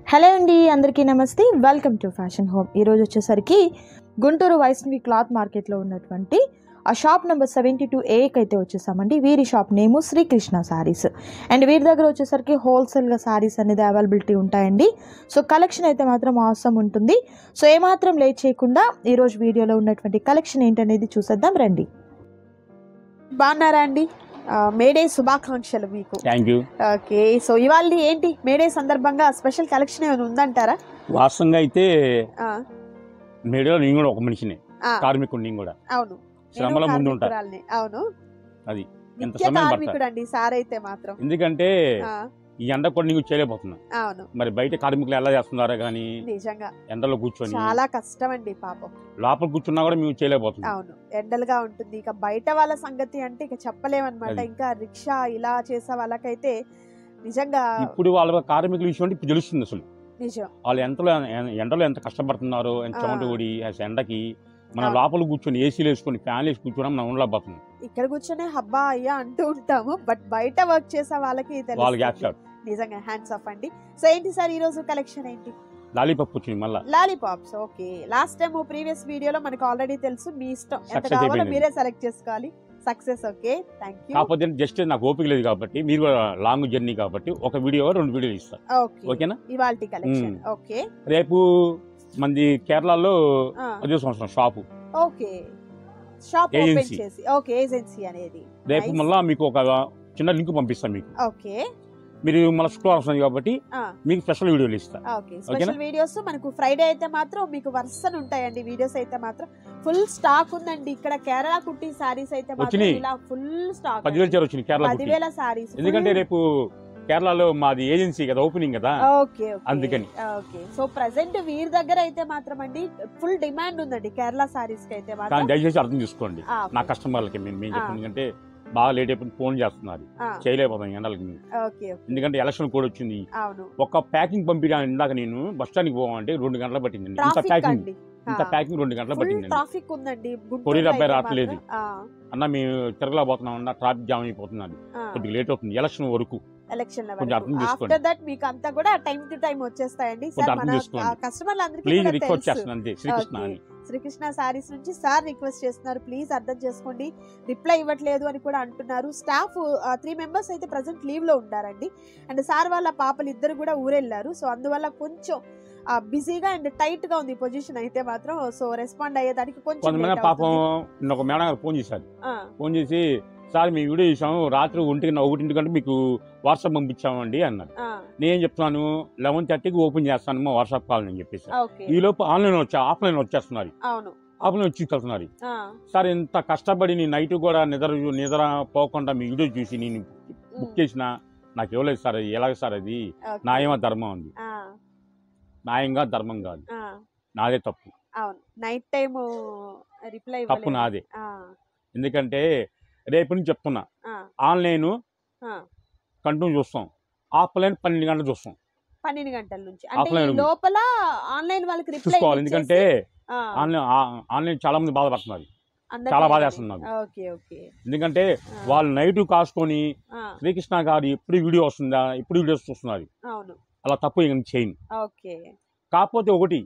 Hello అండి, అందరికీ నమస్తే. Welcome to fashion home. ఈరోజు వచ్చేసరికి గుంటూరు వైష్ణవి క్లాత్ మార్కెట్లో ఉన్నటువంటి ఆ షాప్ నెంబర్ 72A అయితే వచ్చేసామండి. వీరి షాప్ నేము శ్రీకృష్ణ శారీస్. అండ్ వీరి దగ్గర వచ్చేసరికి హోల్సేల్గా శారీస్ అనేది అవైలబిలిటీ ఉంటాయండి. సో కలెక్షన్ అయితే మాత్రం అవసరం ఉంటుంది. సో ఏమాత్రం లేట్ చేయకుండా ఈరోజు వీడియోలో ఉన్నటువంటి కలెక్షన్ ఏంటనేది చూసేద్దాం రండి. బాగున్నారా అండి? మేడే శుభాకాంక్షలు మీకు. Thank you. ఓకే, సో ఇవాళ ఏంటి మేడే సందర్భంగా స్పెషల్ కలెక్షన్ ఏమైనా ఉందంటారా? వాస్తవంగా అయితే మేడలో నేను కూడా ఒక మనిషిని, కార్మికుడు నేను కూడా. అవును, శ్రమల ముందు ఉంటారు. అవును, అది ఎంత నిత్య సమయం కార్మికుడు అండి సార్ అయితే మాత్రం. ఎందుకంటే ఈ ఎండ కూడా నీకు చేయలేకపోతున్నా. అవును, మరి బయట కార్మికులు ఎలా చేస్తున్నారా కానీ నిజంగా ఎండలో కూర్చొని చాలా కష్టం అండి పాపం. లోపల కూర్చున్నా కూడా మేము చేయలేకపోతున్నాం. అవును, ఎండలుగా ఉంటుంది. ఇక బయట వాళ్ళ సంగతి అంటే ఇక చెప్పలేమన్నమాట. ఇంకా రిక్షా ఇలా చేసే వాళ్ళకైతే నిజంగా ఇప్పుడు వాళ్ళ కార్మికుల విషయం ఇప్పుడు తెలుస్తుంది అసలు. నిజం, వాళ్ళు ఎండలో ఎంత కష్టపడుతున్నారో, ఎంత చెమట ఓడి ఎండకి మన లోపల కూర్చొని ఏసీలు వేసుకొని ఫ్యాన్లు వేసి కూర్చోవడం మనం ఉండలేకపోతున్నాం. ఇక్కడ కూర్చొని హబ్బా అయ్యా అంటూ ఉంటాము, బట్ బయట వర్క్ చేసే వాళ్ళకి నిజంగా హ్యాండ్స్ ఆఫ్ అండి. సో ఏంటి సార్ ఈ రోజు కలెక్షన్ ఏంటి? లాలీపాప్ వచ్చింది మళ్ళీ. Lollipops. Okay, last time previous వీడియోలో మనకు ఆల్రెడీ తెలుసు, మీ ఇష్టం ఎంత కావాలో మీరే సెలెక్ట్ చేసుకోవాలి. సక్సెస్. Okay, thank you. కాకపోతే జస్ట్ నాకు ఓపిక లేదు కాబట్టి, మీరు లాంగ్ జర్నీ కాబట్టి ఒక వీడియో 2 వీడియోలు ఇస్తారు. ఓకేనా? ఇవాల్టి కలెక్షన్. ఓకే, రేపు మంది కేరళలో 10వ సంవత్సరం షాపు. ఓకే, షాప్ ఓపెన్ చేసి. ఓకే, ఏజెన్సీ అనేది. రేపు మళ్ళీ మీకు ఒక చిన్న లింక్ పంపిస్తాను మీకు. ఓకే, మీరు మళ్ళీ శుక్రవారం వస్తుంది కాబట్టి మీకు స్పెషల్ వీడియోలు ఇస్తా. ఓకే, స్పెషల్ వీడియోస్ మనకు ఫ్రైడే అయితే మాత్రం మీకు వరుసలు ఉంటాయండి. వీడియోస్ అయితే మాత్రం ఫుల్ స్టాక్ ఉందండి. ఇక్కడ కేరళ కుట్టి సారీస్ అయితే మాత్రం ఇలా ఫుల్ స్టాక్. 10,000 చీర వచ్చింది కేరళ 10,000 సారీస్. ఎందుకంటే రేపు కేరళలో మాది ఏజెన్సీ కదా, ఓపెనింగ్ కదా, అందుకని. ఓకే, సో ప్రెసెంట్ వీరి దగ్గర అయితే మాత్రం అండి ఫుల్ డిమాండ్ ఉందండి కేరళ సారీస్ కి అయితే మాత్రం. దయచేసి అర్థం చేసుకోండి నా కస్టమర్లకి. మేము ఎందుకంటే బాగా లేట్ అయిపోయి ఫోన్ చేస్తున్నారు, చేయలేకపోతాం ఎండలకి. ఎందుకంటే ఎలక్షన్ కోడ్ వచ్చింది. ఒక ప్యాకింగ్ పంపించడానికి ఇందాక నేను బస్ స్టాండ్కి పోవాలంటే 2 గంటలు పట్టింది. ఇంత ప్యాకింగ్ 2 గంటలు పట్టింది. ట్రాఫిక్ ఉందండి, కొరియర్ అబ్బాయి రావట్లేదు అన్న, మేము తిరగలేకపోతున్నాం అన్న, ట్రాఫిక్ జామ్ అయిపోతున్నది, కొద్దిగా లేట్ అవుతుంది ఎలక్షన్ వరకు. ఎలక్షన్ ఆఫ్టర్ దట్ మీకు అంతా కూడా టైం టు టైం వచ్చేస్తాయండి. శ్రీకృష్ణ సారీస్ నుంచి సార్ రిక్వెస్ట్ చేస్తున్నారు, ప్లీజ్ అర్థం చేసుకోండి, రిప్లై ఇవ్వట్లేదు అని కూడా అంటున్నారు. స్టాఫ్ 3 మెంబర్స్ అయితే ప్రెసెంట్ లీవ్ లో ఉంటారండి. అండ్ సార్ వాళ్ళ పాపలు ఇద్దరు కూడా ఊరెళ్ళారు. సో అందువల్ల కొంచెం బిజీగా అండ్ టైట్ గా ఉంది పొజిషన్ అయితే మాత్రం. సో రెస్పాండ్ అయ్యేదానికి కొంచెం పాపం ఒక మేడం గారు ఫోన్ చేసి సార్ మీ వీడియో చూసాము, రాత్రి 1:00 మీకు వాట్సాప్ పంపించామండి అన్నారు. నేను చెప్తున్నాను 11:30కి ఓపెన్ చేస్తాను వాట్సాప్ కాల్ అని చెప్పేసి. ఈ లోపు ఆఫ్లైన్ వచ్చేస్తున్నారు, ఆఫ్లైన్ వచ్చి సార్ ఇంత కష్టపడి నేను నైట్ కూడా నిద్ర పోకుండా మీ వీడియో చూసి నేను బుక్ చేసిన నాకు ఇవ్వలేదు సార్, ఎలాగ సార్ అది న్యాయమా ధర్మం ఉంది? న్యాయంగా ధర్మం కాదు, నాదే తప్పు. నైట్ టైం రిప్లై తప్పు నాదే. ఎందుకంటే రేపు నుంచి చెప్తున్నా, ఆన్లైన్ కంటిన్యూ చూస్తాం, ఆఫ్లైన్ 12 గంటలు చూస్తాం. 12 గంటల నుంచి లోపల ఆన్లైన్ వాళ్ళకి రిప్లై చూసుకోవాలి. ఎందుకంటే ఆన్లైన్ చాలా మంది బాధపడుతున్నారు, చాలా బాధ వేస్తున్నారు. ఎందుకంటే వాళ్ళు నైట్ కాసుకొని శ్రీకృష్ణ గారు ఎప్పుడు వీడియో వస్తుందా, ఎప్పుడు వీడియోస్ చూస్తున్నారు. అలా తప్పు చేయను. కాకపోతే ఒకటి,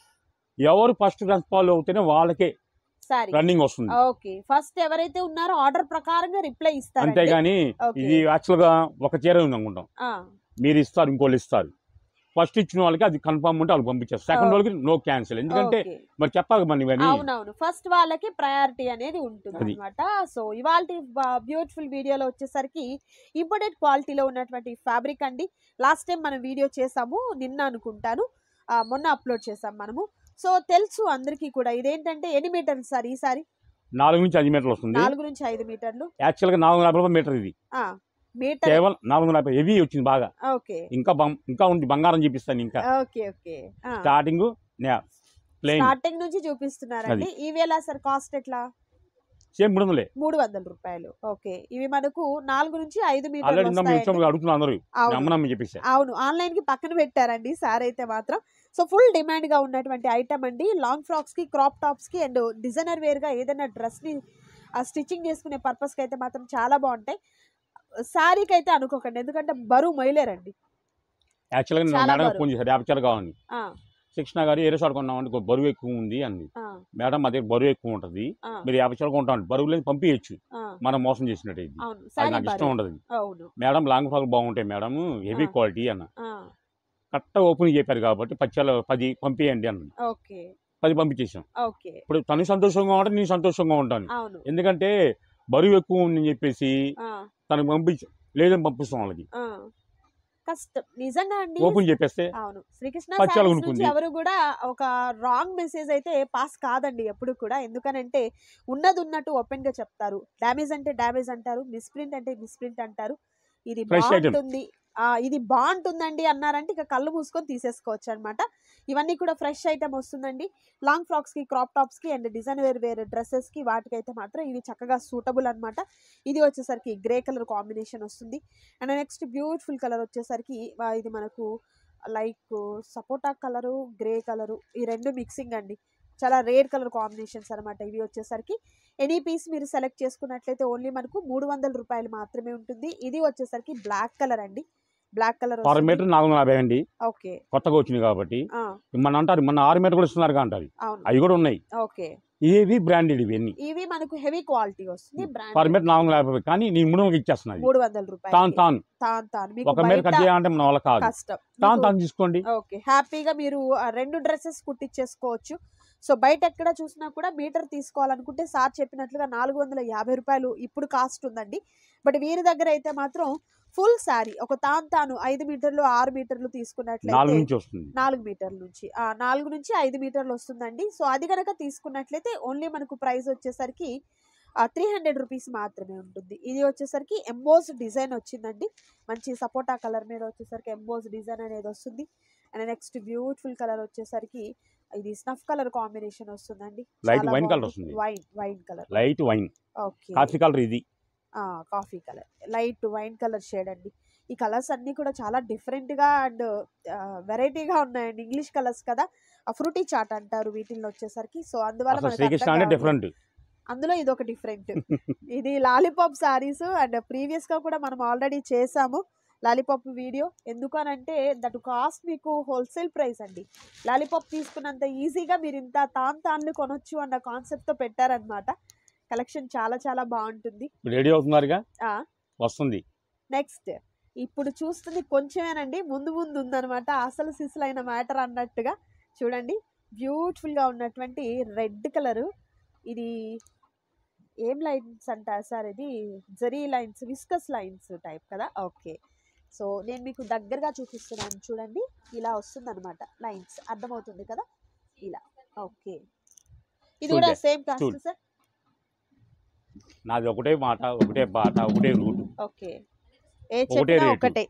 ఎవరు ఫస్ట్ రెస్పాండ్ అవుతేనే వాళ్ళకే రన్నింగ్ వస్తుంది. ఓకే, ఫస్ట్ ఎవరైతే ఉన్నారో ఆర్డర్ ప్రకారంగా రిప్లై ఇస్తారు. అంతేగాని ఇది యాక్చువల్ గా ఒక చీర ఉంది అనుకుంటాం, మీరు ఇస్తారు, ఇంకోళ్ళు ఇస్తారు. ఫస్ట్ ఇచ్చిన వాళ్ళకి అది కన్ఫర్మ్ ఉంటే వాళ్ళు పంపించారు, సెకండ్ వాళ్ళకి నో క్యాన్సిల్. ఎందుకంటే మరి చెప్పాలి మనం ఇవన్నీ. అవునవును, ఫస్ట్ వాళ్ళకి ప్రయారిటీ అనేది ఉంటుంది అనమాట. సో ఇవాళ బ్యూటిఫుల్ వీడియోలో వచ్చేసరికి ఇంపోర్టెడ్ క్వాలిటీలో ఉన్నటువంటి ఫ్యాబ్రిక్ అండి. లాస్ట్ టైం మనం వీడియో చేసాము, నిన్న అనుకుంటాను, మొన్న అప్లోడ్ చేసాం మనము. సో తెలుసు అందరికి కూడా, ఇదేంటంటే ఎన్ని మీటర్లు సార్ ఈసారి? 4 నుంచి 5 మీటర్లు వస్తుంది. 4 నుంచి 5 మీటర్లు. యాక్చువల్ గా 450 మీటర్ ఇది కేవలం 450 హెవీ వచ్చింది బాగా. ఇంకా ఉంది, బంగారం చూపిస్తాను. ఇంకా స్టార్టింగ్ నుంచి చూపిస్తున్నారండి. ఈవేళ సార్ కాస్ట్ ఎట్లా? సేమ్ 300 రూపాయలు. ఓకే, ఇవి మనకు 4 నుంచి 5 మీటర్లు అడుగుతున్నారు. అవును, ఆన్లైన్ కి పక్కన పెట్టారండి సార్ అయితే మాత్రం. సో ఫుల్ డిమాండ్ గా ఉన్నటువంటి ఐటమ్ అండి. లాంగ్ ఫ్రాక్స్ కి, క్రాప్ టాప్స్ కి అండ్ డిజైనర్ వేర్ గా ఏదైనా డ్రెస్ ని స్టిచ్చింగ్ చేసుకునే పర్పస్ కి అయితే మాత్రం చాలా బాగుంటాయి. శారీకి అయితే అనుకోకండి, ఎందుకంటే బరువు మొయలేరండి. యాక్చువల్గా నేను చాలా మేడం బరువు. ఫోన్ చేశాను యాభై కావాలని. ఆ, శిక్షణ గారు ఏరే చోట కొన్నామండి బరువు ఎక్కువ ఉంది అంది. ఆ, మేడం మా దగ్గర బరువు ఎక్కువ ఉంటుంది, ఆ, మీరు 50 కొంటామండి, బరువు లేదు పంపించచ్చు, ఆ, మనం మోసం చేసినట్టు ఇది, అవును అది శారీ నాకు ఇష్టం బరువు. ఉండదు. అవును. మేడం లాంగ్ ఫ్రాక్ బాగుంటాయి మేడం, హెవీ ఆ. క్వాలిటీ అన్న. ఆ, కరెక్ట్ ఓపెన్ చెప్పారు కాబట్టి 10 పంపించండి అన్నది. ఓకే. 10 పంపించేసాం. ఓకే. ఇప్పుడు తను సంతోషంగా ఉంటాను, నేను సంతోషంగా ఉంటాను. అవును. ఎందుకంటే బరువు ఎక్కువ ఉందని చెప్పేసి ఆ, తనకు లేదని పంపిస్తాం వాళ్ళకి. ఆ. కష్టం నిజంగా అండి. ఓపెన్ చెప్పేస్తే అవును, శ్రీకృష్ణ పచ్చాలు సారీస్ నుంచి కొనుక్కుంది. ఎవరు కూడా ఒక రాంగ్ మెసేజ్ అయితే పాస్ కాదండి ఎప్పుడు కూడా. ఎందుకనంటే ఉన్నది ఉన్నట్టు ఓపెన్ గా చెప్తారు. డ్యామేజ్ అంటే డ్యామేజ్ అంటారు, మిస్ప్రింట్ అంటే మిస్ప్రింట్ అంటారు. ఇది ఫ్రెష్ ఐటమ్. బాగుంటుంది, ఇది బాగుంటుందండి అన్నారంటే ఇక కళ్ళు మూసుకొని తీసేసుకోవచ్చు అనమాట. ఇవన్నీ కూడా ఫ్రెష్ ఐటమ్ వస్తుందండి. లాంగ్ ఫ్రాక్స్ కి, క్రాప్ టాప్స్ కి అండ్ డిజైన్ వేరే డ్రెస్సెస్ కి వాటికైతే మాత్రం ఇవి చక్కగా సూటబుల్ అనమాట. ఇది వచ్చేసరికి గ్రే కలర్ కాంబినేషన్ వస్తుంది. అండ్ నెక్స్ట్ బ్యూటిఫుల్ కలర్ వచ్చేసరికి ఇది మనకు లైక్ సపోటా కలరు, గ్రే కలరు, ఈ రెండు మిక్సింగ్ అండి. చాలా రేర్ కలర్ కాంబినేషన్స్ అనమాట. ఇవి వచ్చేసరికి ఎనీ పీస్ మీరు సెలెక్ట్ చేసుకున్నట్లయితే ఓన్లీ మనకు 300 రూపాయలు మాత్రమే ఉంటుంది. ఇది వచ్చేసరికి బ్లాక్ కలర్ అండి. బ్లాక్ కలర్ పర్ మీటర్ 450 అండి, ఓకే. కొత్తగా వచ్చింది కాబట్టి. ఆ, మన అంటారు మన 6 మీటర్ కూడా ఇస్తున్నారు అంటారు, అవును. అవి కూడా ఉన్నాయి. ఓకే. ఇవి బ్రాండెడ్, ఇవన్నీ ఇవి మనకు హెవీ క్వాలిటీ వస్తుంది. పర్ మీటర్ 450, కానీ నేను 300 ఇచ్చేస్తున్నాను. 300 రూపాయలు తాను మీకు ఒక మీటర్ కట్ బయట చేయాలంటే మన వాళ్ళ కాదు, కష్టం. తాను తీసుకోండి. ఓకే, హ్యాపీగా మీరు ఆ 2 డ్రెస్సెస్ కుట్టించేసుకోవచ్చు. సో బయట ఎక్కడ చూసినా కూడా మీటర్ తీసుకోవాలనుకుంటే సార్ చెప్పినట్లుగా 450 రూపాయలు ఇప్పుడు కాస్ట్ ఉందండి. బట్ వీరి దగ్గర అయితే మాత్రం ఫుల్ శారీ ఒక తాను 5 మీటర్లు 6 మీటర్లు 4 తీసుకున్నట్లయితే నుంచి వస్తుంది. 4 మీటర్ల నుంచి 4 నుంచి 5 మీటర్లు వస్తుందండి. సో అది కనుక తీసుకున్నట్లయితే ఓన్లీ మనకు ప్రైస్ వచ్చేసరికి 300 రూపీస్ మాత్రమే ఉంటుంది. ఇది వచ్చేసరికి ఎంబోస్ డిజైన్ వచ్చిందండి. మంచి సపోటా కలర్ మీద వచ్చేసరికి ఎంబోస్ డిజైన్ అనేది వస్తుంది. అండ్ నెక్స్ట్ బ్యూటిఫుల్ కలర్ వచ్చేసరికి ఇది స్నఫ్ కలర్ కాంబినేషన్ వస్తుందండి. లైట్ వైన్ కలర్ వస్తుంది, wine colour, light wine. Okay. Coffee colour ఇది, coffee colour, light wine colour shade అండి. ఈ కలర్స్ అన్ని కూడా చాలా డిఫరెంట్ గా అండ్ వెరైటీగా ఉన్నాయండి. ఇంగ్లీష్ కలర్స్ కదా, ఫ్రూటీ చాట్ అంటారు వీటిల్లో వచ్చేసరికి. సో అందువల్ల మనకు శ్రీకృష్ణ అర్థం అంటే కావట్లేదు. డిఫరెంట్. అందులో ఇది ఒక డిఫరెంట్. ఇది లాలీపాప్ సారీస్ అండ్ ప్రీవియస్ గా కూడా మనం ఆల్రెడీ చేసాము లాలీపాప్ వీడియో. ఎందుకనంటే దట్ కాస్ట్ మీకు హోల్సేల్ ప్రైస్ అండి. లాలీపాప్ తీసుకున్నంత ఈజీగా మీరు ఇంత తాన్లు కొనొచ్చు అన్న కాన్సెప్ట్ తో పెట్టారనమాట. కలెక్షన్ చాలా చాలా బాగుంటుంది. రెడీ అవుతున్నారుగా, వస్తుంది. నెక్స్ట్ ఇప్పుడు చూస్తుంది కొంచెమేనండి, ముందు ఉందనమాట అసలు సిసలైన మ్యాటర్ అన్నట్టుగా. చూడండి, బ్యూటిఫుల్ గా ఉన్నటువంటి రెడ్ కలరు. ఇది ఏం లైన్స్ అంటారు సార్? ఇది zari lines, viscose lines type కదా. ఓకే, సో నేను మీకు దగ్గరగా చూపిస్తున్నాను చూడండి. ఇలా వస్తుంది అనమాట లైన్స్, అర్థమవుతుంది కదా ఇలా. ఓకే, ఇది కూడా సేమ్ కాస్ట్ సార్. నాది ఒకటే మాట, ఒకటే పాట, ఒకటే రూట్. ఓకే, ఏ చెప్పినా ఒకటే.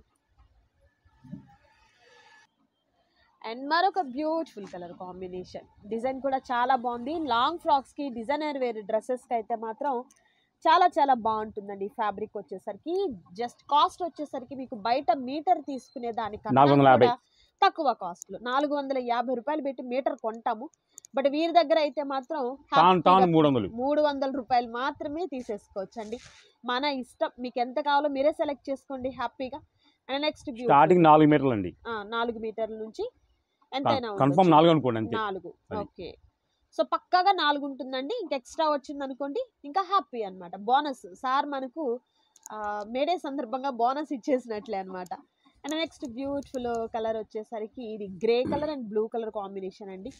అండ్ మరొక బ్యూటిఫుల్ కలర్ కాంబినేషన్, డిజైన్ కూడా చాలా బాగుంది. లాంగ్ ఫ్రాక్స్ కి, డిజైనర్ వేర్ డ్రెస్సెస్ కి అయితే మాత్రం చాలా చాలా బాగుంటుందండి. ఫ్యాబ్రిక్ వచ్చేసరికి జస్ట్ కాస్ట్ వచ్చేసరికి మీకు బయట మీటర్ తీసుకునే దానికన్నా తక్కువ కాస్ట్ లో 450 రూపాయలు పెట్టి మీటర్ కొంటాము. బట్ వీరి దగ్గర అయితే మాత్రం 300 రూపాయలు మాత్రమే తీసేసుకోవచ్చు అండి. మన ఇష్టం, మీకు ఎంత కావాలో మీరే సెలెక్ట్ చేసుకోండి హ్యాపీగా. అండ్ నెక్స్ట్ స్టార్టింగ్ 4 మీటర్లు అండి, 4 మీటర్ల నుంచి ఎంతైనా కన్ఫర్మ్ 4 అనుకోండి అంతే. 4, ఓకే. సో పక్కాగా 4 ఉంటుందండి. ఇంకా ఎక్స్ట్రా వచ్చింది అనుకోండి ఇంకా హ్యాపీ అనమాట. బోనస్ సార్ మనకు మేడే సందర్భంగా బోనస్ ఇచ్చేసినట్లే అనమాట. అండ్ నెక్స్ట్ బ్యూటిఫుల్ కలర్ వచ్చేసరికి ఇది grey colour and blue colour combination అండి.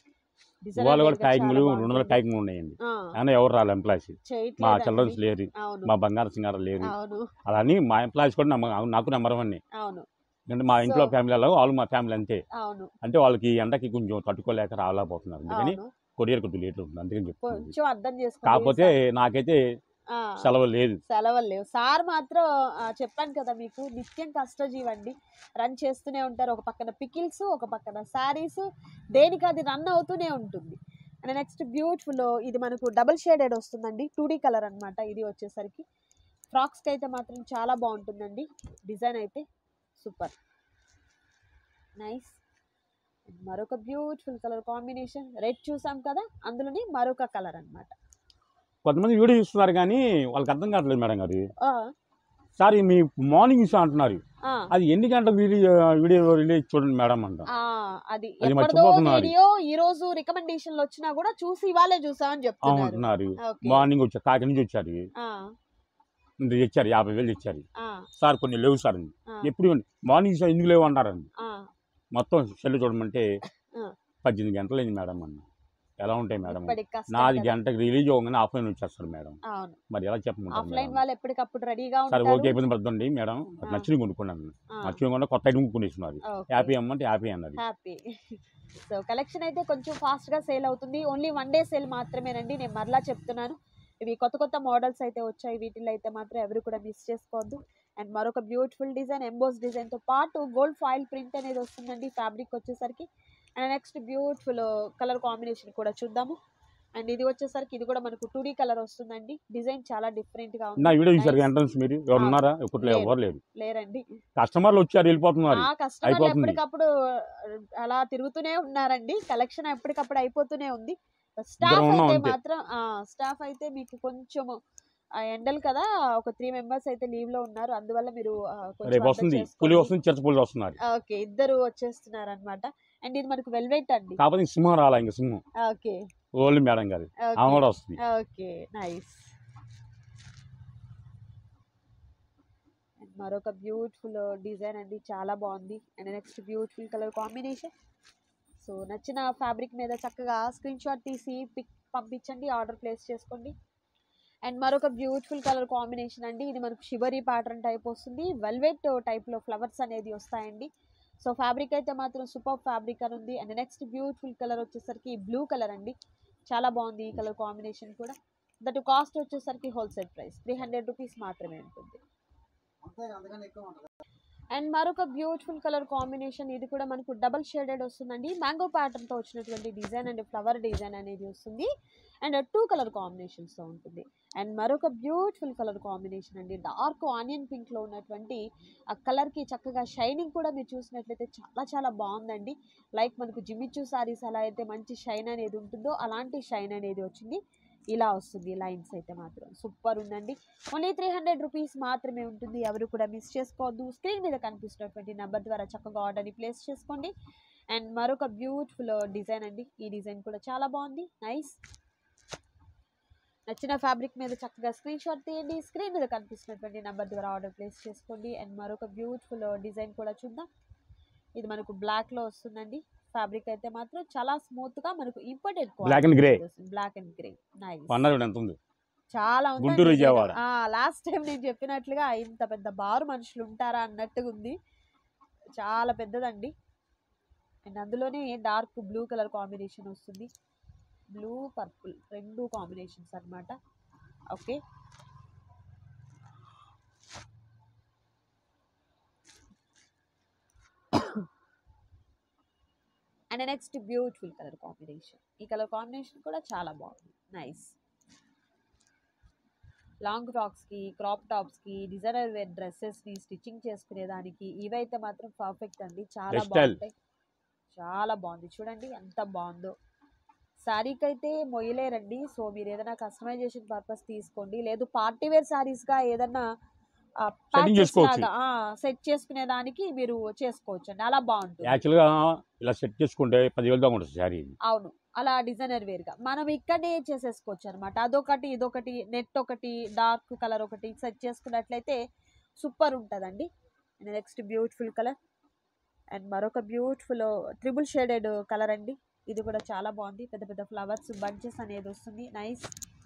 ఉన్నాయండి, ఎవరు రాలి ఎంప్లాయీస్, మా చిల్డ్రన్స్ లేరు, మా బంగారు సింగారు లేరు, అలాని మా ఎంప్లాయీస్ కూడా నాకు నెంబర్ 1. అంటే మా ఇంట్లో ఫ్యామిలీలో వాళ్ళు మా ఫ్యామిలీ అంతే. అంటే వాళ్ళకి ఎండకి కొంచెం తట్టుకోలేక రాలేకపోతున్నారు, అందుకని కొరియర్ కొద్దిగా లేట్ ఉంటుంది, అందుకని చెప్తాను. కాకపోతే నాకైతే సెలవులు లేవు. సార్ మాత్రం చెప్పాను కదా మీకు, నిత్యం కష్టజీవండి. రన్ చేస్తూనే ఉంటారు. ఒక పక్కన పికిల్స్, ఒక పక్కన శారీస్, దేనికి అది రన్ అవుతూనే ఉంటుంది. అండ్ నెక్స్ట్ బ్యూటిఫుల్, ఇది మనకు డబుల్ షేడెడ్ వస్తుందండి, 2D కలర్ అనమాట. ఇది వచ్చేసరికి ఫ్రాక్స్కి అయితే మాత్రం చాలా బాగుంటుందండి. డిజైన్ అయితే సూపర్ నైస్. మరొక బ్యూటిఫుల్ కలర్ కాంబినేషన్, రెడ్ చూసాం కదా, అందులోని మరొక కలర్ అనమాట. కొంతమంది వీడియో చూస్తున్నారు కానీ వాళ్ళకి అర్థం కావట్లేదు మేడం గారు. సార్ మీ మార్నింగ్ ఇస్తా అంటున్నారు, అది ఎన్ని గంటల వీడియో రిలీజ్ చూడండి మేడం అంట. అది మర్చిపోతున్నారు. ఈ రోజు రికమెండేషన్లు వచ్చినా కూడా చూసి ఇవాళే చూసామని చెప్తున్నారు. మార్నింగ్ వచ్చారు, కాకి నుంచి వచ్చారు, తెచ్చారు 50,000 తెచ్చారు సార్. కొన్ని లేవు సార్, ఎప్పుడు మార్నింగ్ ఎందుకు లేవు అన్నారండి. మొత్తం సెల్ చూడమంటే 18 గంటలు అయింది మేడం అన్న. ఎలా ఉంటాయి మేడం, 4 గంటలకు రిలీజ్ అవ్వగానే ఆఫ్లైన్ వచ్చేస్తారు మేడం. మరి ఎలా చెప్పమంటారు సార్? ఓకే ఇబ్బంది పడుతుంది మేడం, నచ్చిన కొనుక్కున్నాను, నచ్చిన కొన్న కొత్త ఐటమ్ కొనేస్తున్నారు, హ్యాపీ అమ్మంటే హ్యాపీ అన్నది. సో కలెక్షన్ అయితే కొంచెం ఫాస్ట్ గా సేల్ అవుతుంది. ఓన్లీ 1 డే సేల్ మాత్రమేనండి, నేను మరలా చెప్తున్నాను. ఇవి కొత్త మోడల్స్ అయితే వచ్చాయి, వీటిలో అయితే మాత్రం ఎవరు కూడా మిస్ చేసుకోవద్దు. అండ్ మరొక బ్యూటిఫుల్ డిజైన్, ఎంబోస్ డిజైన్ తో పాటు గోల్డ్ ఫాయిల్ ప్రింట్ అనేది వస్తుందండి ఫ్యాబ్రిక్ వచ్చేసరికి. And next beautiful colour combination కూడా చూద్దాము. అండ్ ఇది వచ్చేసరికి ఇది కూడా మనకు 2D కలర్ వస్తుందండి. డిజైన్ చాలా డిఫరెంట్ గా ఉంది. నా వీడియో చూసారు ఎంట్రన్స్ మీరు ఎవరు ఉన్నారా? ఎవరు లేరండి, కస్టమర్లు వచ్చారు వెళ్ళిపోతున్నారు. కస్టమర్లు ఎప్పటికప్పుడు అలా తిరుగుతూనే ఉన్నారండి, కలెక్షన్ ఎప్పటికప్పుడు అయిపోతూనే ఉంది. స్టాఫ్ అయితే మీకు కొంచెం ఎండలు కదా, ఒక 3 మెంబర్స్ అయితే లీవ్ లో ఉన్నారు, అందువల్ల మీరు ఓకే ఇద్దరు వచ్చేస్తున్నారు అనమాట. అండ్ ఇది మనకు వెల్వెట్ అండి, ఓకే మేడం గారు ఓకే నైస్. మరొక బ్యూటిఫుల్ డిజైన్ అండి, చాలా బాగుంది. And next beautiful colour combination. So నచ్చిన ఫ్యాబ్రిక్ మీద చక్కగా స్క్రీన్ షాట్ తీసి పిక్ పంపించండి, ఆర్డర్ ప్లేస్ చేసుకోండి. అండ్ మరొక బ్యూటిఫుల్ కలర్ కాంబినేషన్ అండి, ఇది మనకు షివరీ ప్యాటర్న్ టైప్ వస్తుంది, వెల్వెట్ టైప్లో ఫ్లవర్స్ అనేది వస్తాయండి. సో ఫ్యాబ్రిక్ అయితే మాత్రం సూపర్ ఫ్యాబ్రిక్ అని ఉంది. అండ్ నెక్స్ట్ బ్యూటిఫుల్ కలర్ వచ్చేసరికి బ్లూ కలర్ అండి, చాలా బాగుంది ఈ కలర్ కాంబినేషన్ కూడా. దట్ కాస్ట్ వచ్చేసరికి హోల్సేల్ ప్రైస్ 300 రూపీస్ మాత్రమే ఉంటుంది. అండ్ మరొక బ్యూటిఫుల్ కలర్ కాంబినేషన్, ఇది కూడా మనకు డబల్ షేడెడ్ వస్తుందండి, మ్యాంగో ప్యాటర్న్తో వచ్చినటువంటి డిజైన్ అండ్ ఫ్లవర్ డిజైన్ అనేది వస్తుంది. అండ్ 2 కలర్ కాంబినేషన్స్తో ఉంటుంది. అండ్ మరొక బ్యూటిఫుల్ కలర్ కాంబినేషన్ అండి, డార్క్ ఆనియన్ పింక్లో ఉన్నటువంటి ఆ కలర్కి చక్కగా షైనింగ్ కూడా మీరు చూసినట్లయితే చాలా బాగుందండి. లైక్ మనకు జిమ్మిచూ సారీస్ ఎలా అయితే మంచి షైన్ అనేది ఉంటుందో అలాంటి షైన్ అనేది వచ్చింది. ఇలా వస్తుంది లైన్స్ అయితే మాత్రం సూపర్ ఉందండి. ఓన్లీ 300 రూపీస్ మాత్రమే ఉంటుంది, ఎవరు కూడా మిస్ చేసుకోవద్దు. స్క్రీన్ మీద కనిపిస్తున్నటువంటి నెంబర్ ద్వారా చక్కగా ఆర్డర్ని ప్లేస్ చేసుకోండి. అండ్ మరొక బ్యూటిఫుల్ డిజైన్ అండి, ఈ డిజైన్ కూడా చాలా బాగుంది, నైస్. నచ్చిన ఫ్యాబ్రిక్ మీద చక్కగా స్క్రీన్ షాట్ తీయండి, స్క్రీన్ మీద కనిపిస్తున్నటువంటి నెంబర్ ద్వారా ఆర్డర్ ప్లేస్ చేసుకోండి. అండ్ మరొక బ్యూటిఫుల్ డిజైన్ కూడా చూద్దాం. ఇది మనకు బ్లాక్లో వస్తుందండి, ఫ్యాబ్రిక్ అయితే మాత్రం చాలా స్మూత్ గా మనకు important black and grey nice చాలా ఉంది. లాస్ట్ టైం నేను చెప్పినట్లుగా ఇంత పెద్ద బారు మనుషులు ఉంటారా అన్నట్టుగా ఉంది, చాలా పెద్దదండి. అండ్ అందులోనే డార్క్ బ్లూ కలర్ కాంబినేషన్ వస్తుంది, బ్లూ పర్పుల్ 2 కాంబినేషన్స్ అన్నమాట. Okay and next beautiful colour combination, ఈ కలర్ కాంబినేషన్ కూడా చాలా బాగుంది, నైస్. లాంగ్ ఫ్రాక్స్కి, క్రాప్ టాప్స్కి, డిజైనర్ వేర్ డ్రెస్సెస్ని స్టిచ్చింగ్ చేసుకునేదానికి ఇవైతే మాత్రం పర్ఫెక్ట్ అండి, చాలా బాగుంటాయి, చాలా బాగుంది. చూడండి ఎంత బాగుందో, శారీకి అయితే మొయ్యలేరండి. సో మీరు ఏదైనా కస్టమైజేషన్ పర్పస్ తీసుకోండి, లేదు పార్టీ వేర్ శారీస్గా ఏదన్నా సెట్ చేసుకునే దానికి మీరు చేసుకోవచ్చు అండి, అలా బాగుంటుంది. యాక్చువల్గా ఇలా సెట్ చేసుకుంటే 10,000 దాకా ఉంటుంది శారీ. అవును, అలా డిజైనర్ వేర్ గా మనం ఇక్కడే చేసేసుకోవచ్చు అనమాట. అదొకటి ఇదొకటి, నెట్ ఒకటి, డార్క్ కలర్ ఒకటి సెట్ చేసుకున్నట్లయితే సూపర్ ఉంటుందండి. And next beautiful colour, and మరొక బ్యూటిఫుల్ ట్రిపుల్ షేడెడ్ కలర్ అండి, ఇది కూడా చాలా బాగుంది, పెద్ద పెద్ద ఫ్లవర్స్ బంచెస్ అనేది వస్తుంది, నైస్.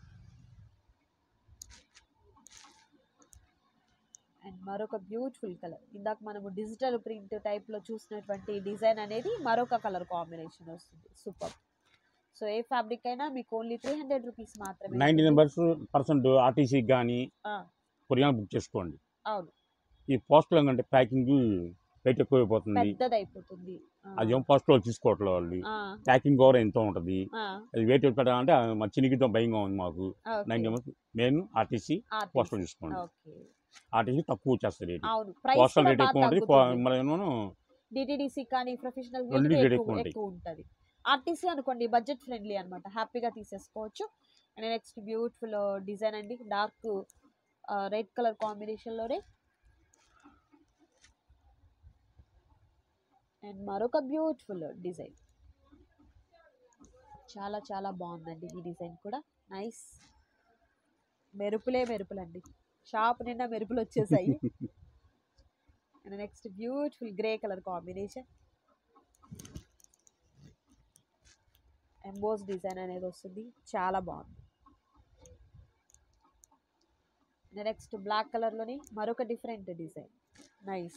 అండ్ మరొక బ్యూటిఫుల్ కలర్, ఇందాక మనము డిజిటల్ ప్రింట్ టైప్లో చూసినటువంటి డిజైన్ అనేది మరొక కలర్ కాంబినేషన్ వస్తుంది, సూపర్. సో ఏ ఫ్యాబ్రిక్ అయినా మీకు ఓన్లీ 300 రూపీస్ మాత్రమే. 99% ఆర్టీసీ కానీ కొరియర్ బుక్ చేసుకోండి. అవును, ఈ పోస్టులు అంటే ప్యాకింగ్ వెయిట్ ఎక్కువైపోతుంది, పెద్దదైపోతుంది, అదేమో పోస్టులో తీసుకోవట్లేదు వాళ్ళు, ప్యాకింగ్ కూడా ఎంతో ఉంటుంది, అది వెయిట్ పెట్టాలంటే చినిగితో భయంగా ఉంది మాకు. మెయిన్ ఆర్టీసీ పోస్టులు తీసుకోండి, ఆర్టీసీ తక్కువ వచ్చేస్తుంది రేట్, పోస్టల్ రేట్ ఎక్కువ ఉంటుంది, డిటిడిసి కానీ ప్రొఫెషనల్ ఎక్కువ ఉంటుంది. ఆర్టీసీ అనుకోండి బడ్జెట్ ఫ్రెండ్లీ అనమాట, హ్యాపీగా తీసేసుకోవచ్చు. అండ్ నెక్స్ట్ బ్యూటిఫుల్ డిజైన్ అండి, డార్క్ రెడ్ కలర్ కాంబినేషన్లోనే అండ్ మరొక బ్యూటిఫుల్ డిజైన్, చాలా చాలా బాగుందండి ఈ డిజైన్ కూడా. నైస్, మెరుపులండి, షాప్ నిండా మెరుపులు వచ్చేసాయి. And next beautiful grey colour combination, emboss design అనేది వస్తుంది, చాలా బాగుంది. నెక్స్ట్ బ్లాక్ కలర్లోని మరొక డిఫరెంట్ డిజైన్, నైస్.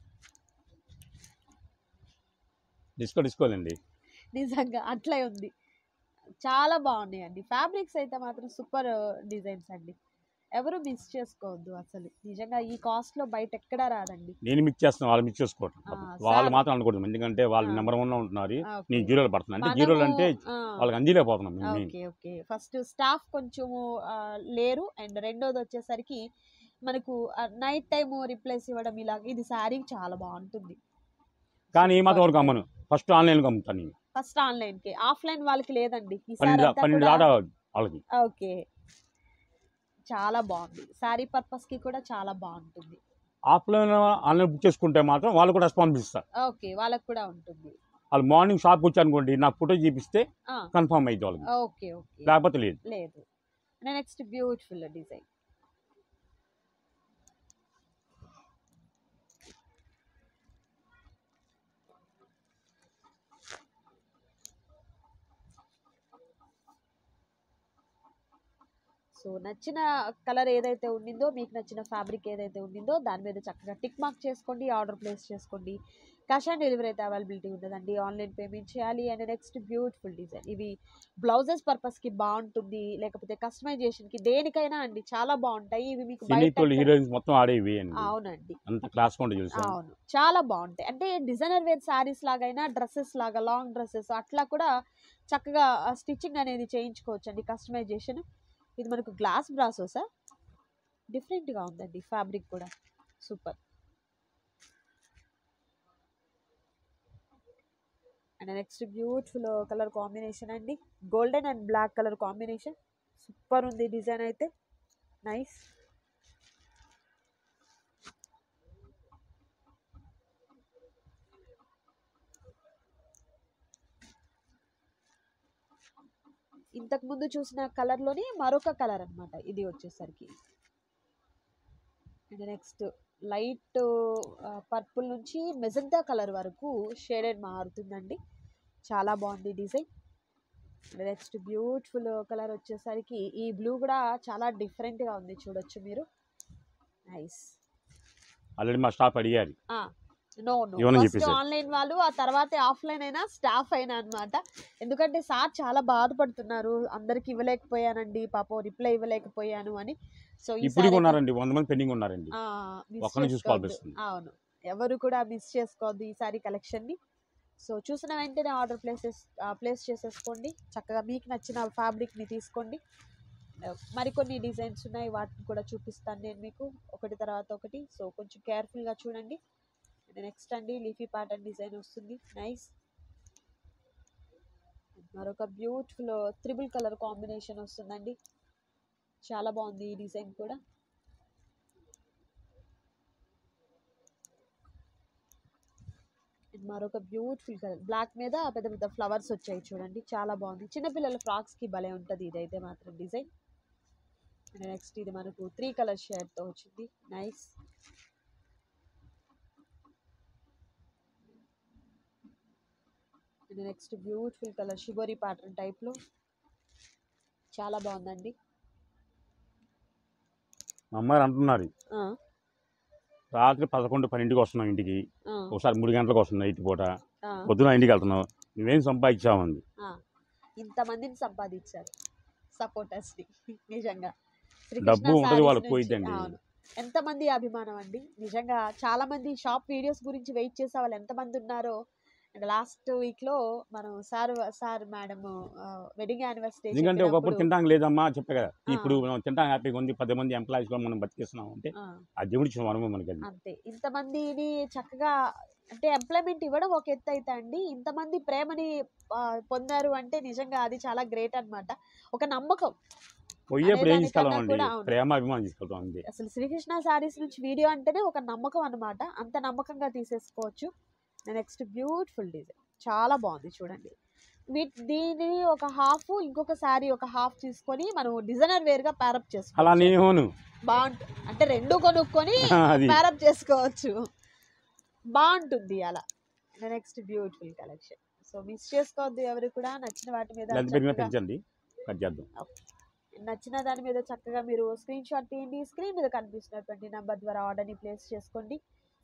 డిస్కోలండి, నిజంగా అట్లే ఉంది, చాలా బాగున్నాయండి. ఫ్యాబ్రిక్స్ అయితే మాత్రం సూపర్ డిజైన్స్ అండి, ఎవరు మిస్ చేసుకోవద్దు అసలు. నిజంగా ఈ కాస్ట్లో బయట ఎక్కడా రాదండి. నేను మిక్స్ చేస్తాను, వాళ్ళు మిక్స్ చేసుకోవటం. వాళ్ళు మాత్రం అనుకోవద్దు, ఎందుకంటే వాళ్ళు నెంబర్ 1 ఉంటున్నారు, నేను జీరోలో పడుతున్నాను. అంటే జీరోలు అంటే వాళ్ళకి అందిలేకపోతున్నాం. ఓకే ఓకే, ఫస్ట్ స్టాఫ్ కొంచెము లేరు, అండ్ రెండోది వచ్చేసరికి మనకు నైట్ టైం రిప్లేస్ ఇవ్వడం ఇలా. ఇది శారీ చాలా బాగుంటుంది, కానీ ఈ మాత్రం వరకు అమ్మను, ఫస్ట్ ఆన్లైన్కి అమ్ముతాను నేను. ఫస్ట్ ఆన్లైన్కి, ఆఫ్లైన్ వాళ్ళకి లేదండి. 12 దాకా వాళ్ళకి. ఓకే, చాలా బాగుంది, శారీ పర్పస్కి కూడా చాలా బాగుంటుంది. ఆఫ్లైన్ ఆన్లైన్ బుక్ చేసుకుంటే మాత్రం వాళ్ళు కూడా రెస్పాన్స్ ఇస్తారు. ఓకే, వాళ్ళకి కూడా ఉంటుంది. వాళ్ళు మార్నింగ్ షాప్కి వచ్చారనుకోండి, నాకు ఫోటో చూపిస్తే కన్ఫర్మ్ అయితే వాళ్ళకి, ఓకే ఓకే, లేకపోతే లేదు. నెక్స్ట్ బ్యూటిఫుల్ డిజైన్, సో నచ్చిన కలర్ ఏదైతే ఉండిందో, మీకు నచ్చిన ఫ్యాబ్రిక్ ఏదైతే ఉండిందో దాని మీద చక్కగా టిక్ మార్క్ చేసుకోండి, ఆర్డర్ ప్లేస్ చేసుకోండి. క్యాష్ ఆన్ డెలివరీ అయితే అవైలబిలిటీ ఉండదండి, ఆన్లైన్ పేమెంట్ చేయాలి. అండ్ నెక్స్ట్ బ్యూటిఫుల్ డిజైన్, ఇవి బ్లౌజెస్ పర్పస్కి బాగుంటుంది, లేకపోతే కస్టమైజేషన్కి, దేనికైనా అండి చాలా బాగుంటాయి. ఇవి మీకు హీరోయిన్స్ మొత్తం ఆడేవి. అవునండి, అంత క్లాస్ అవును, చాలా బాగుంటాయి. అంటే డిజైనర్ వేర్ శారీస్ లాగైనా, డ్రెస్సెస్ లాగా, లాంగ్ డ్రెస్సెస్ అట్లా కూడా చక్కగా స్టిచ్చింగ్ అనేది చేయించుకోవచ్చు అండి, కస్టమైజేషన్. ఇది మనకు గ్లాస్ బ్రాసోసా, డిఫరెంట్గా ఉందండి ఫ్యాబ్రిక్ కూడా, super. And next beautiful colour combination అండి, golden and black colour combination, super ఉంది డిజైన్ అయితే, నైస్. ఇంతకు ముందు చూసిన కలర్లోనే మరొక కలర్ అనమాట ఇది వచ్చేసరికి. అండ్ నెక్స్ట్ లైట్ పర్పుల్ నుంచి మెజెంటా కలర్ వరకు షేడెడ్ మారుతుందండి, చాలా బాగుంది డిజైన్. నెక్స్ట్ బ్యూటిఫుల్ కలర్ వచ్చేసరికి ఈ బ్లూ కూడా చాలా డిఫరెంట్గా ఉంది, చూడొచ్చు మీరు, నైస్. ఆల్రెడీ మా స్టాఫ్ అడిగారు, ఫస్ట్ ఆన్లైన్ వాళ్ళు, ఆ తర్వాత ఆఫ్లైన్ అయినా స్టాఫ్ అయినా అనమాట. ఎందుకంటే సార్ చాలా బాధపడుతున్నారు, అందరికి ఇవ్వలేకపోయానండి పాపం, రిప్లై ఇవ్వలేకపోయాను అని. సో ఇప్పుడు ఉన్నారండి 100 మంది పెండింగ్ ఉన్నారండి, అవును, ఎవరు కూడా మిస్ చేసుకోవద్దు ఈసారి కలెక్షన్ని. సో చూసిన వెంటనే ఆర్డర్ ప్లేస్ చేసేసుకోండి, చక్కగా మీకు నచ్చిన ఫ్యాబ్రిక్ని తీసుకోండి. మరికొన్ని డిజైన్స్ ఉన్నాయి, వాటిని కూడా చూపిస్తాను నేను మీకు ఒకటి తర్వాత ఒకటి. సో కొంచెం కేర్ఫుల్గా చూడండి. నెక్స్ట్ అండి లీఫీ ప్యాటర్న్ డిజైన్ వస్తుంది, నైస్. మరొక బ్యూటిఫుల్ త్రిబుల్ కలర్ కాంబినేషన్ వస్తుందండి, చాలా బాగుంది ఈ డిజైన్ కూడా. మరొక బ్యూటిఫుల్ కలర్, బ్లాక్ మీద పెద్ద పెద్ద ఫ్లవర్స్ వచ్చాయి చూడండి, చాలా బాగుంది. చిన్నపిల్లల ఫ్రాక్స్కి భలే ఉంటుంది ఇదైతే మాత్రం డిజైన్. నెక్స్ట్ ఇది మనకు 3 కలర్ షేడ్తో వచ్చింది, nice. Next beautiful colour shibori pattern టైప్లో, చాలా బాగుందండి. మా అమ్మాయి అంటున్నారు, రాత్రి 11-12కి వస్తున్నాం ఇంటికి, ఒకసారి 3 గంటలకు వస్తున్నాం నైట్ పూట, పొద్దున ఇంటికి వెళ్తున్నాం, నువ్వేం సంపాదించామంది. ఇంతమందిని సంపాదించారు సపోర్టర్స్ని, నిజంగా డబ్బు ఉంటుంది వాళ్ళకి పోయిద్దండి. ఎంతమంది అభిమానం అండి, నిజంగా చాలా మంది షాప్ వీడియోస్ గురించి వెయిట్ చేసే వాళ్ళు ఎంతమంది ఉన్నారో. అండ్ లాస్ట్ వీక్లో మనం సార్ మేడం వెడ్డింగ్ యానివర్సరీ, ఎందుకంటే ఒకప్పుడు తింటానికి లేదమ్మా చెప్పే కదా, ఇప్పుడు మనం తింటానికి హ్యాపీగా ఉంది, 10 మంది ఎంప్లాయీస్ కూడా మనం బతికిస్తున్నాం అంటే ఆ దేవుడి మనము మనకి అంతే. ఇంతమందిని చక్కగా అంటే ఎంప్లాయ్మెంట్ ఇవ్వడం ఒక ఎత్తు అయితే అండి, ఇంతమంది ప్రేమని పొందారు అంటే నిజంగా అది చాలా గ్రేట్ అన్నమాట. ఒక నమ్మకం, పోయేప్పుడు ఏం తీసుకెళ్తామండి, ప్రేమ అభిమానం తీసుకెళ్తాం అంతే. అసలు శ్రీకృష్ణ శారీస్ నుంచి వీడియో అంటేనే ఒక నమ్మకం అన్నమాట, అంత నమ్మకంగా తీసేసుకోవచ్చు. నెక్స్ట్ బ్యూటిఫుల్ డిజైన్, చాలా బాగుంది చూడండి. దీని ఒక హాఫ్, ఇంకొక శారీ ఒక హాఫ్ తీసుకొని మనం డిజైనర్ వేర్ గా ప్యారప్ అలా చేసుకోవచ్చు. నేను బాగుంటుంది, అంటే రెండు కొనుక్కొని అది ప్యారప్ చేసుకోవచ్చు, బాగుంటుంది అలా. Next beautiful collection. So miss చేసుకోవద్దు ఎవరు కూడా. నచ్చిన వాటి మీద లెంత్ పెరిగిన చక్కగా పెంచండి, కట్ చేద్దాం. నచ్చిన దాని మీద చక్కగా మీరు స్క్రీన్ షాట్ తీయండి. స్క్రీన్ మీద కనిపిస్తున్నటువంటి నెంబర్ ద్వారా ఆర్డర్ని ప్లేస్ చేసుకోండి.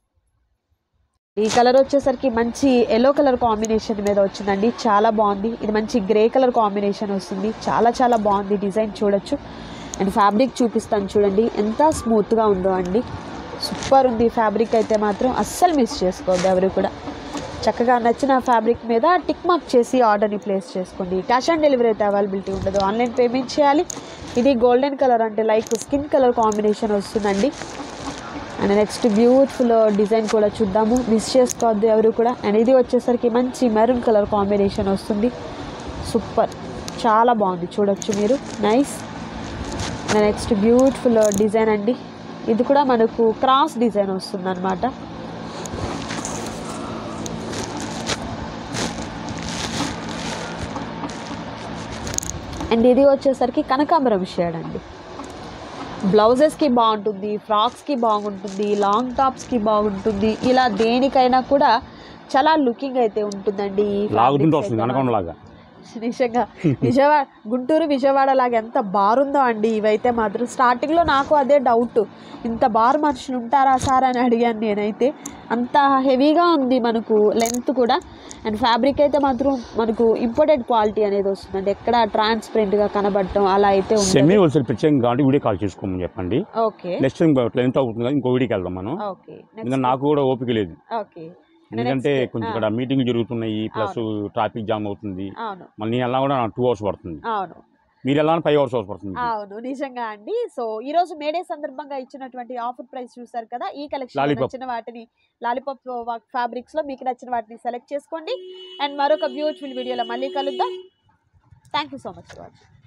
ఈ కలర్ వచ్చేసరికి మంచి ఎల్లో కలర్ కాంబినేషన్ మీద వచ్చిందండి, చాలా బాగుంది. ఇది మంచి గ్రే కలర్ కాంబినేషన్ వస్తుంది, చాలా చాలా బాగుంది డిజైన్ చూడొచ్చు. అండ్ ఫ్యాబ్రిక్ చూపిస్తాను చూడండి ఎంత స్మూత్గా ఉందో అండి, సూపర్ ఉంది ఫ్యాబ్రిక్ అయితే మాత్రం. అస్సలు మిస్ చేసుకోవద్దు ఎవరు కూడా. చక్కగా నచ్చిన ఫ్యాబ్రిక్ మీద టిక్ మార్క్ చేసి ఆర్డర్ని ప్లేస్ చేసుకోండి. క్యాష్ ఆన్ డెలివరీ అయితే అవైలబిలిటీ ఉండదు, ఆన్లైన్ పేమెంట్ చేయాలి. ఇది గోల్డెన్ కలర్ అంటే లైక్ స్కిన్ కలర్ కాంబినేషన్ వస్తుందండి. అండ్ నెక్స్ట్ బ్యూటిఫుల్ డిజైన్ కూడా చూద్దాము, మిస్ చేసుకోవద్దు ఎవరు కూడా. అండ్ ఇది వచ్చేసరికి మంచి మెరూన్ కలర్ కాంబినేషన్ వస్తుంది, సూపర్, చాలా బాగుంది చూడొచ్చు మీరు, nice. And next beautiful design అండి, ఇది కూడా మనకు క్రాస్ డిజైన్ వస్తుంది అనమాట. అండ్ ఇది వచ్చేసరికి కనకాంబరం షేడ్ అండి. బ్లౌజెస్కి బాగుంటుంది, ఫ్రాక్స్కి బాగుంటుంది, లాంగ్ టాప్స్కి బాగుంటుంది, ఇలా దేనికైనా కూడా చాలా లుకింగ్ అయితే ఉంటుందండి. నిజంగా గుంటూరు విజయవాడ లాగా ఎంత బారుందో అండి ఇవైతే మాత్రం. స్టార్టింగ్లో నాకు అదే డౌట్, ఇంత బారు మనుషులు ఉంటారా సార్ అని అడిగాను నేనైతే. అంత హెవీగా ఉంది మనకు లెంత్ కూడా. అండ్ ఫ్యాబ్రిక్ అయితే మాత్రం మనకు ఇంపోర్టెడ్ క్వాలిటీ అనేది వస్తుందండి, ఎక్కడ ట్రాన్స్పరెంట్గా కనబడటం అలా అయితే ఉంది. సెమీ హోల్సేల్ ప్రత్యేకంగా కాబట్టి వీడియో కాల్ చేసుకోమని చెప్పండి. ఓకే, నెక్స్ట్ ఎంత అవుతుంది ఇంకో వీడియోకి వెళ్దాం మనం. ఓకే, ఎందుకంటే నాకు కూడా ఓపిక లేదు, ఓకే. ఎందుకంటే కొంచెం ఇక్కడ మీటింగ్ జరుగుతున్నాయి, ప్లస్ ట్రాఫిక్ జామ్ అవుతుంది. అవును మళ్ళీ ఎలా కూడా 2 hours పడుతుంది, అవును మీరు ఎలా 5 hours పడుతుంది. అవును నిజంగా అండి. సో ఈ రోజు మేడే సందర్భంగా ఇచ్చినటువంటి ఆఫర్ ప్రైస్ చూసారు కదా. ఈ కలెక్షన్ నచ్చిన వాటిని లాలీపాప్ ఫ్యాబ్రిక్స్ లో మీకు నచ్చిన వాటిని సెలెక్ట్ చేసుకోండి. అండ్ మరొక బ్యూటిఫుల్ వీడియోలో మళ్ళీ కలుద్దాం. Thank you so much for watching.